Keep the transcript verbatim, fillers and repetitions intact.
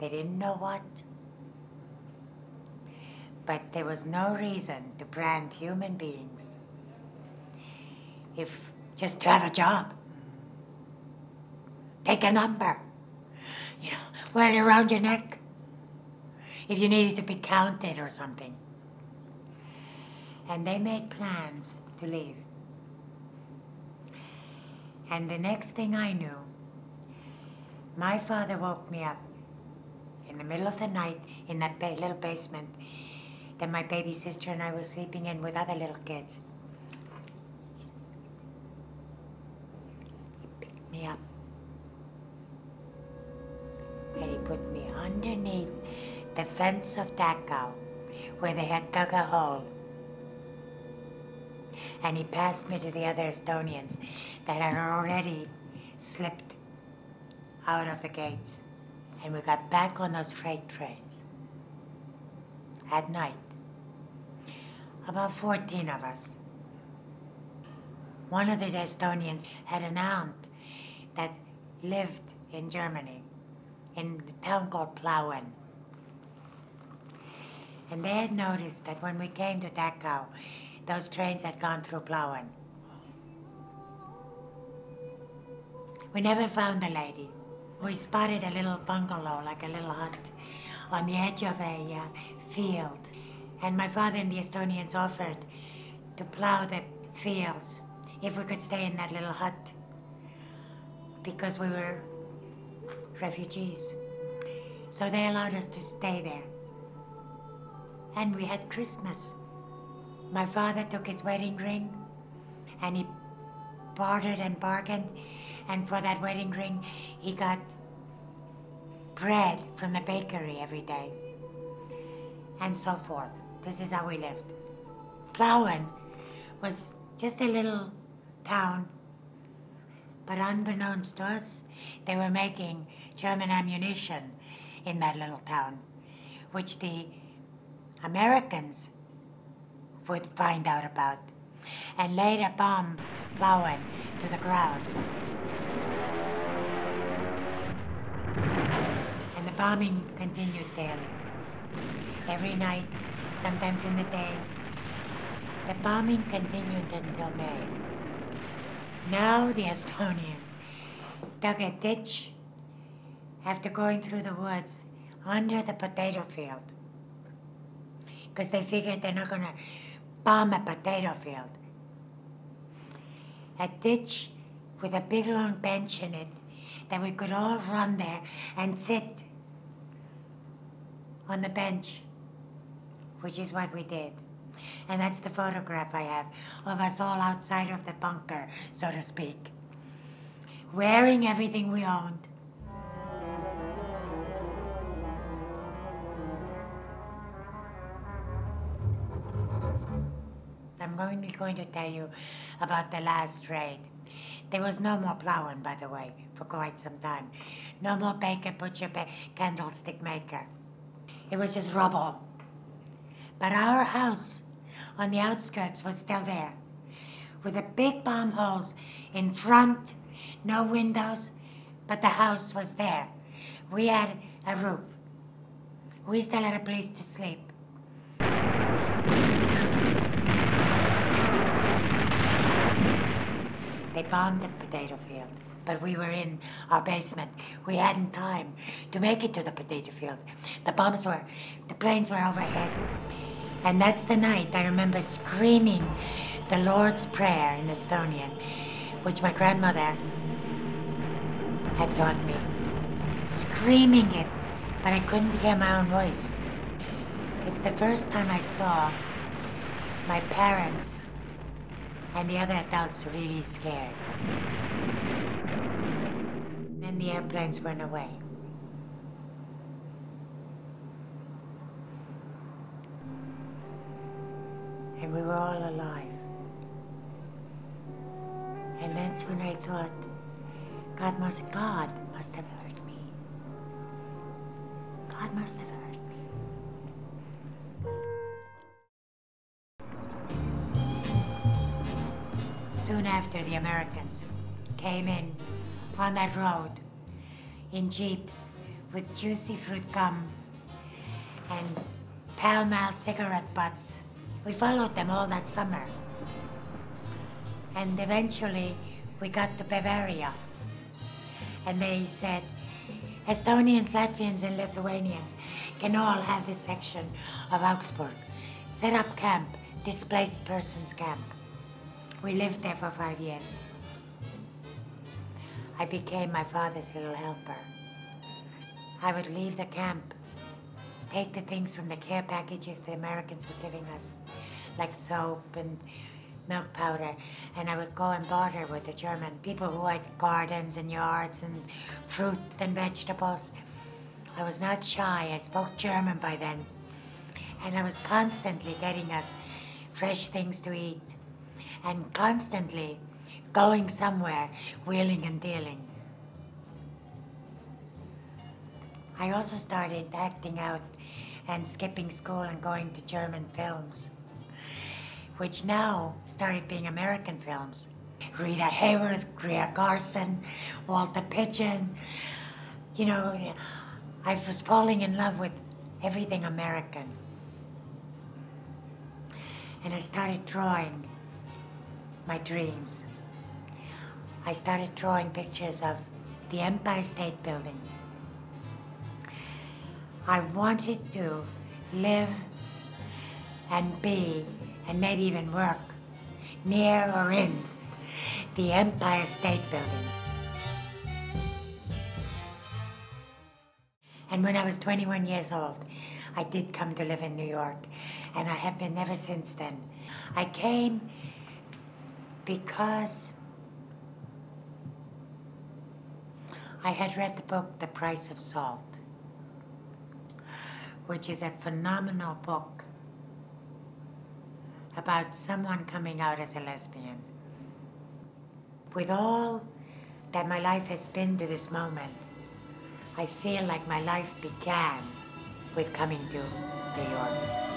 They didn't know what. But there was no reason to brand human beings if just to have a job. Take a number, you know, wear it around your neck if you needed to be counted or something. And they made plans to leave. And the next thing I knew, my father woke me up in the middle of the night in that ba- little basement that my baby sister and I were sleeping in with other little kids. He picked me up and he put me underneath the fence of Dachau where they had dug a hole. And he passed me to the other Estonians that had already slipped out of the gates. And we got back on those freight trains at night. About fourteen of us. One of the Estonians had an aunt that lived in Germany, in a town called Plauen. And they had noticed that when we came to Dachau, those trains had gone through Plauen. We never found the lady. We spotted a little bungalow, like a little hut, on the edge of a uh, field. And my father and the Estonians offered to plow the fields if we could stay in that little hut, because we were refugees. So they allowed us to stay there. And we had Christmas. My father took his wedding ring and he bartered and bargained, and for that wedding ring he got bread from the bakery every day, and so forth. This is how we lived. Plauen was just a little town, but unbeknownst to us, they were making German ammunition in that little town, which the Americans would find out about, and later bomb Plauen to the ground. And the bombing continued daily. Every night, sometimes in the day. The bombing continued until May. Now the Estonians dug a ditch after going through the woods under the potato field, because they figured they're not going to bomb a potato field. A ditch with a big long bench in it that we could all run there and sit on the bench, which is what we did. And that's the photograph I have of us all outside of the bunker, so to speak, wearing everything we owned. I'm going to, going to tell you about the last raid. There was no more Plauen, by the way, for quite some time. No more baker, butcher, ba- candlestick maker. It was just rubble. But our house on the outskirts was still there, with the big bomb holes in front, no windows, but the house was there. We had a roof. We still had a place to sleep. They bombed the potato field, but we were in our basement. We hadn't time to make it to the potato field. The bombs were, the planes were overhead. And that's the night I remember screaming the Lord's Prayer in Estonian, which my grandmother had taught me. Screaming it, but I couldn't hear my own voice. It's the first time I saw my parents and the other adults really scared. Then the airplanes went away. And we were all alive. And that's when I thought, God must, God must have heard me. God must have heard me. Soon after, the Americans came in on that road in jeeps with juicy fruit gum and Pall Mall cigarette butts. We followed them all that summer. And eventually we got to Bavaria. And they said, Estonians, Latvians, and Lithuanians can all have this section of Augsburg. Set up camp, displaced persons camp. We lived there for five years. I became my father's little helper. I would leave the camp, take the things from the care packages the Americans were giving us, like soap and milk powder, and I would go and barter with the German people who had gardens and yards and fruit and vegetables. I was not shy. I spoke German by then, and I was constantly getting us fresh things to eat and constantly going somewhere, wheeling and dealing. I also started acting out and skipping school and going to German films, which now started being American films. Rita Hayworth, Greer Garson, Walter Pidgeon. You know, I was falling in love with everything American. And I started drawing my dreams. I started drawing pictures of the Empire State Building. I wanted to live and be, and maybe even work, near or in the Empire State Building. And when I was twenty-one years old, I did come to live in New York, and I have been ever since then. I came because I had read the book, The Price of Salt, which is a phenomenal book about someone coming out as a lesbian. With all that my life has been to this moment, I feel like my life began with coming to New York.